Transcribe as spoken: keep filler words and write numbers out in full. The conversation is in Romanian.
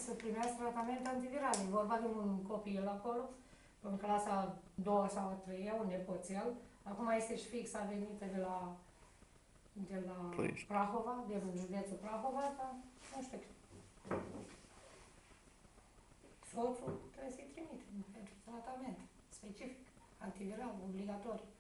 să primească tratament antiviral. E vorba de un copil acolo, în clasa a doua sau a treia, un nepoțel. Acum este și fixa venită de la, de la Prahova, de în județul Prahova, dar nu știu. Soțul trebuie să-i trimite pentru tratament specific, antiviral, obligatoriu.